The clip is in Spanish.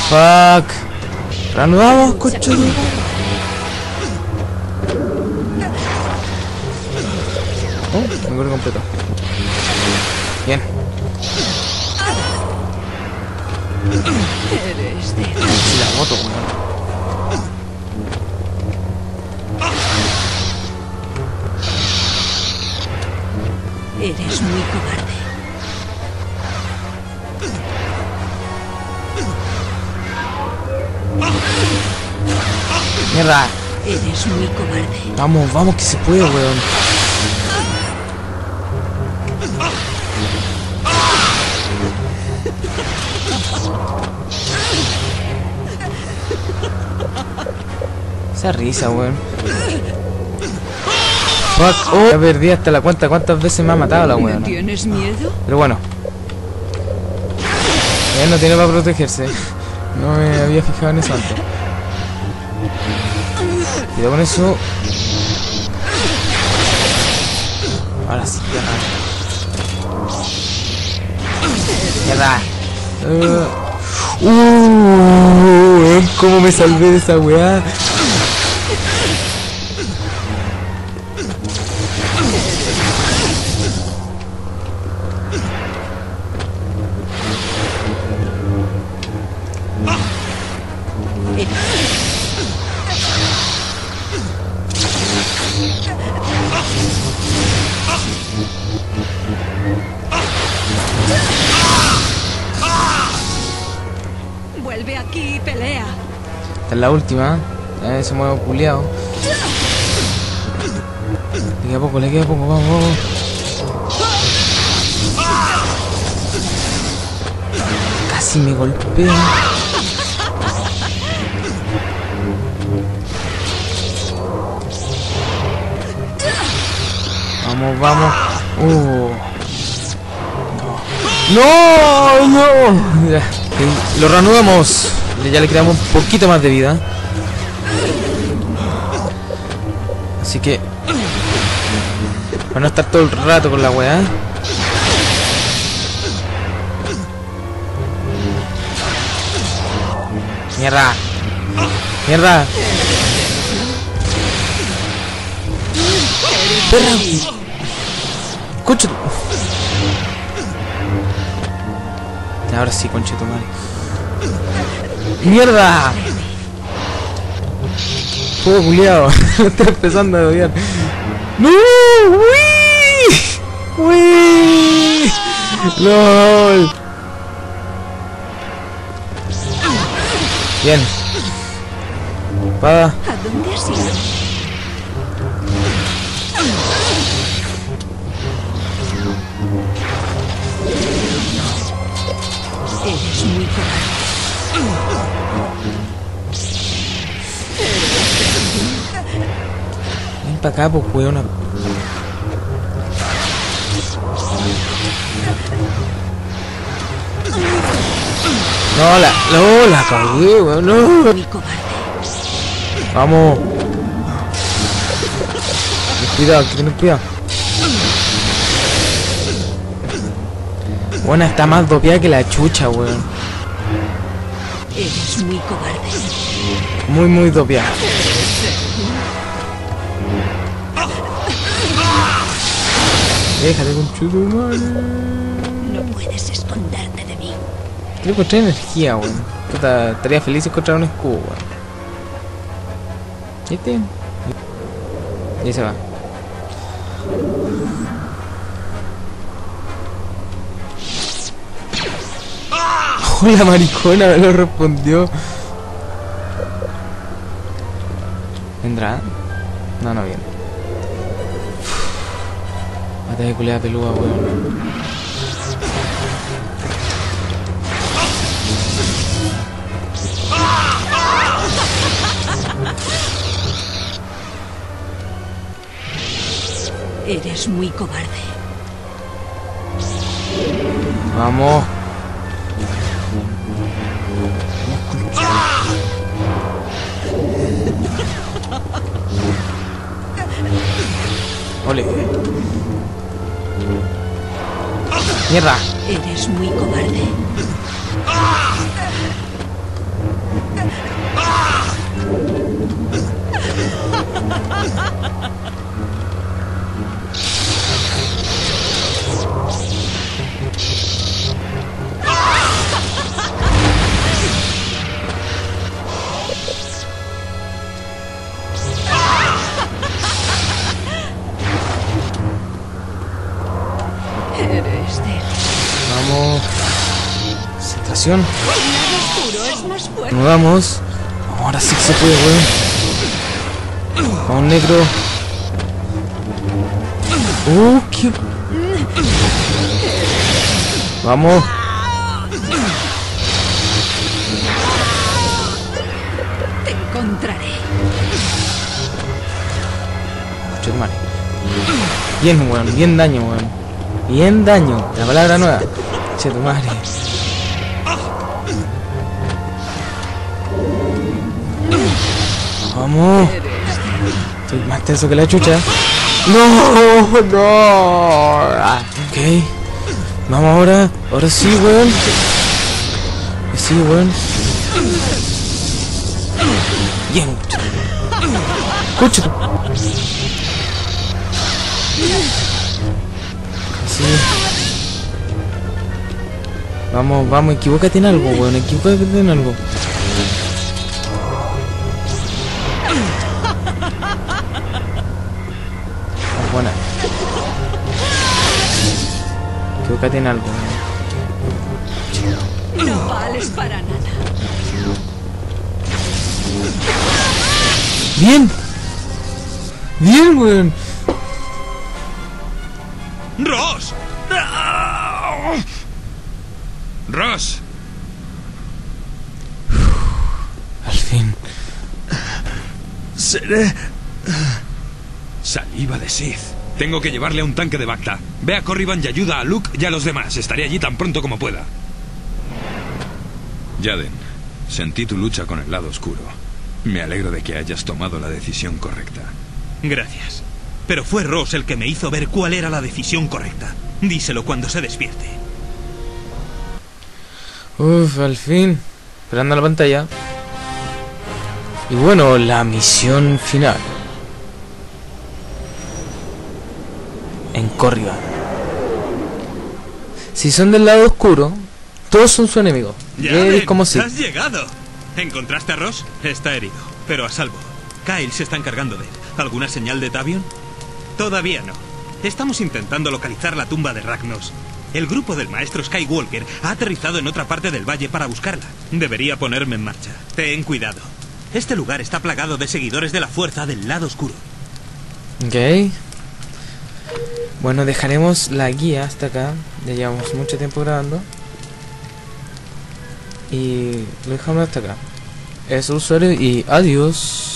Fuck. Reanudamos, coche. Oh, me corre completo. Bien. Eres de... Sí, la moto, weón. Eres muy cobarde. Mierda. Eres muy cobarde. Vamos, vamos, que se puede, weón. Esa risa, weón. Fuck. Oh, ya perdí hasta la cuenta cuántas veces me ha matado la weón. ¿Tienes miedo? Pero bueno. Él no tiene para protegerse. No me había fijado en eso antes. Cuidado con eso. Ahora sí, mierda. ¿Cómo me salvé de esa weá? Vuelve aquí y pelea. Esta es la última. Se mueve culiao. Le queda poco, vamos, vamos. Casi me golpea. Vamos, vamos. No, no. Ya, lo reanudamos. Ya le creamos un poquito más de vida. Así que para no estar todo el rato con la weá. Mierda. Mierda. Perra. Concha. Ahora sí, concha tu madre. ¡Mierda! Juego culiao. Estoy empezando a odiar. ¡No! ¡Uy! ¡Uy! ¡Lol! Bien. Espada. ¿A dónde has ido? Eres muy cobarde. Ven para acá, pues, weona. No, la cagué, weón. No. Muy cobarde. Vamos. Cuidado, hay que tener cuidado. Buena, está más dopeada que la chucha, weón. Eres muy cobarde. Muy, muy dopeada. Déjate con chuto, madre. No puedes esconderte de mí. Quiero encontrar energía, weón. Puta, estaría feliz de encontrar un escudo, weón. ¿Viste? Y ahí se va. Oh, la maricona me lo respondió. ¿Vendrá? No, no viene. Mata de culiada peluda, weón. Eres muy cobarde. Vamos. Ole. Mierda. Eres muy cobarde. Eres débil. Vamos. Concentración. El lado oscuro es más fuerte. Nos vamos. Ahora sí que se puede, weón. Vamos, negro. ¿Qué? Vamos. Te encontraré. Coche de madre. Bien, weón. Bien daño, weón. Bien daño. La palabra nueva. Che, tu madre. Vamos. Estoy más tenso que la chucha. No, no. Ok. Vamos ahora. Ahora sí, weón. Sí, weón. Bien. Escucha. Sí. Vamos, vamos, equivócate en algo, weón. Equivócate en algo. Buena. Equivócate en algo. No vales para nada. Bien. Bien, weón. ¡Ross! ¡Ross! Al fin. Seré... Saliva de Sith. Tengo que llevarle a un tanque de Bacta. Ve a Corriban y ayuda a Luke y a los demás. Estaré allí tan pronto como pueda. Yaden, sentí tu lucha con el lado oscuro. Me alegro de que hayas tomado la decisión correcta. Gracias. Pero fue Ross el que me hizo ver cuál era la decisión correcta. Díselo cuando se despierte. Uf, al fin. Esperando la pantalla. Y bueno, la misión final. En Corriban. Si son del lado oscuro, todos son su enemigo. ¡Ya Como si. has llegado! ¿Encontraste a Ross? Está herido, pero a salvo. Kyle se está encargando de él. ¿Alguna señal de Tavion? Todavía no. Estamos intentando localizar la tumba de Ragnos. El grupo del maestro Skywalker ha aterrizado en otra parte del valle para buscarla. Debería ponerme en marcha. Ten cuidado. Este lugar está plagado de seguidores de la fuerza del lado oscuro. Ok. Bueno, dejaremos la guía hasta acá. Ya llevamos mucho tiempo grabando. Y lo dejamos hasta acá. Es usuario y adiós.